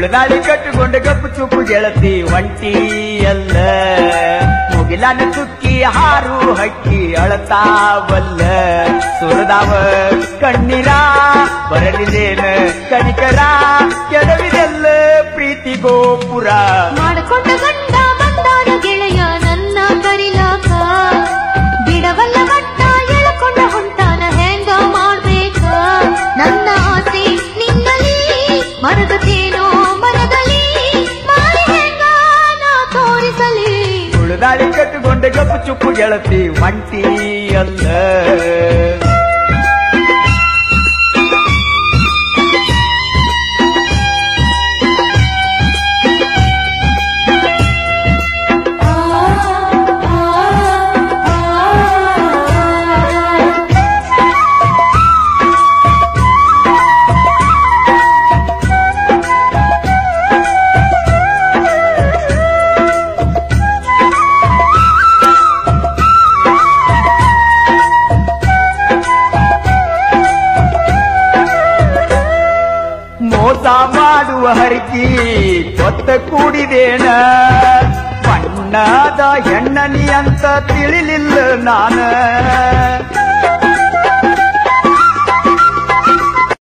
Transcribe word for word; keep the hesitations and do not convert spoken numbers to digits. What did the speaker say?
ತುಳದಾಳಿ ಕಟ್ಟಿಕೊಂಡು ಗಪ್ಪು ಚುಪ್ಪು ಗೆಳತಿ ಒಂಟಿ ಅಲ್ಲ ಮುಗಿಲಾನ ತುಕ್ಕಿ ಹಾರು ಹಕ್ಕಿ ಅಳತಾವಲ್ಲ ಸುರದಾವ ಕಣ್ಣೀರ ಬರಲಿದೇನ ಕನಿಕರ ಕೆಡವಿದೆಲ್ಲ ಪ್ರೀತಿ ಗೋಪುರ ಮಾಡಿಕೊಂಡ ಗಂಡ ಬಂದಾನ ಗೆಳೆಯ ನನ್ನ ಕರಿಲಾಕ ಬಿಡವಲ್ಲ ಮಟ್ಟ ಎಳ್ಕೊಂಡ ಹೊಂಟಾನ ಹೆಂಗ ಮಾಡ್ಬೇಕ ನನ್ನ ಆಸೆ ನಿನ್ನಲ್ಲಿ ಮರಗತೇನೋ ಮನದಲ್ಲಿ ಮಾಡಿ ಹೆಂಗ ನಾ ತೋರಿಸಲಿ ತುಳದಾಳಿ ಕಟ್ಟಿಕೊಂಡ ಗಪ್ಪು ಚುಪ್ಪು ಗೆಳತಿ ಒಂಟಿ ಅಲ್ಲ ಮೋಸ ಮಾಡುವ ಹರಕಿ ಕೊತ್ತ ಕೂಡಿದೇನ ಬಣ್ಣದ ಹೆಣ್ಣನಿ ಅಂತ ತಿಳಿಲಿಲ್ಲ ನಾನ